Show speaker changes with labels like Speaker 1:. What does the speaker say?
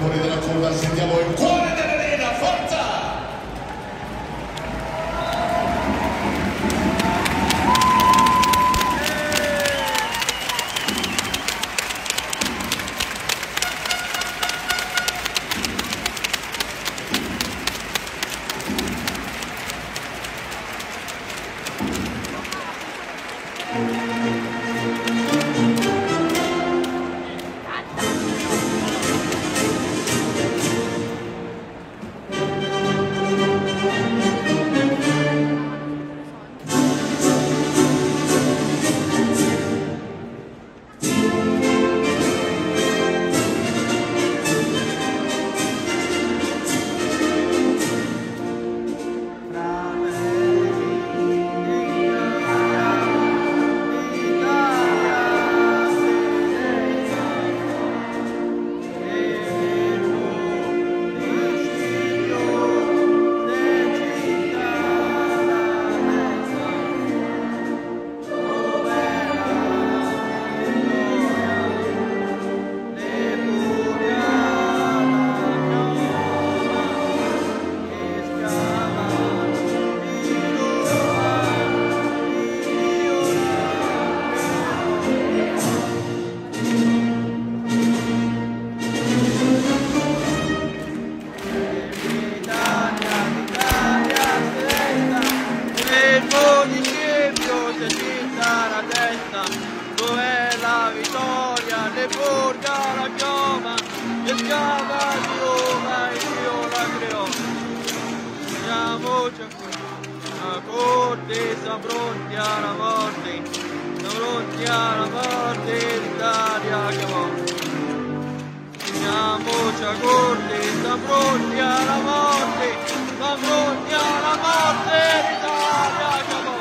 Speaker 1: fuori dalla curva, sentiamo il cuore dell'arena, forza!
Speaker 2: Dov'è la vittoria, le porga la chioma, e scava di Roma e Dio la creò. Andiamoci a corte, siamo pronti alla morte, siamo pronti alla morte, l'Italia chiamò. Andiamoci a corte, siamo pronti alla morte, siamo pronti alla morte, l'Italia chiamò.